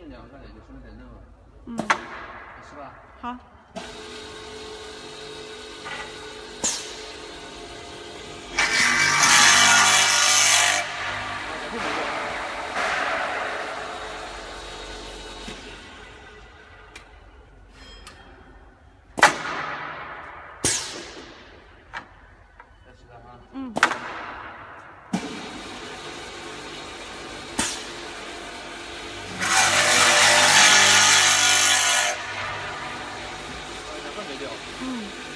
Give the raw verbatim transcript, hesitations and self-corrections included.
剩两个也就剩点肉了。 嗯， 是吧？ 好。嗯。 两个没掉。 嗯。